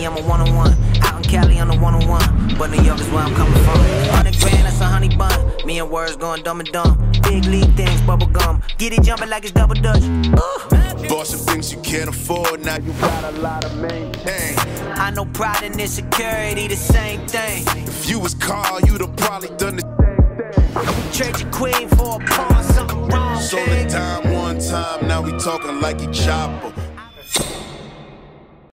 Miami, I'm a one-on-one. Out in Cali, I'm a one-on-one. But New York is where I'm coming from. 100 grand, that's a honey bun. Me and words going dumb and dumb. Big league things, bubble gum. Get it jumping like it's double dutch. Bought some things you can't afford, now you got a lot of maintain. I know pride and insecurity, the same thing. If you was Carl, you'd have probably done the same thing. Trade your queen for a pawn, something wrong. Sold the dime one time, now we talking like he chopper.